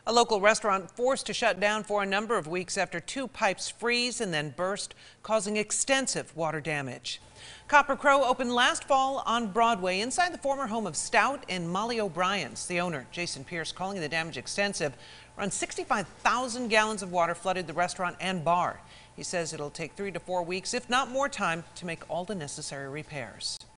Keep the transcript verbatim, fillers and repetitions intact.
A local restaurant forced to shut down for a number of weeks after two pipes freeze and then burst, causing extensive water damage. Copper Crow opened last fall on Broadway inside the former home of Stout and Molly O'Brien's. The owner, Jason Pierce, calling the damage extensive. Around sixty-five thousand gallons of water flooded the restaurant and bar. He says it'll take three to four weeks, if not more time, to make all the necessary repairs.